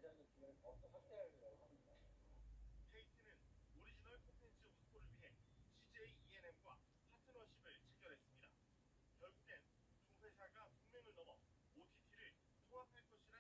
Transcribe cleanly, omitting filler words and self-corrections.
KT는 오리지널 콘텐츠 확보를 위해 CJ ENM과 파트너십을 체결했습니다. 결국엔 두 회사가 동맹을 넘어 OTT를 통합할 것이라